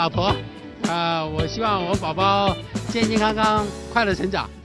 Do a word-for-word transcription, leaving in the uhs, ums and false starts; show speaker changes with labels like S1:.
S1: 老婆，啊、我希望我宝宝健健康康、快乐成长。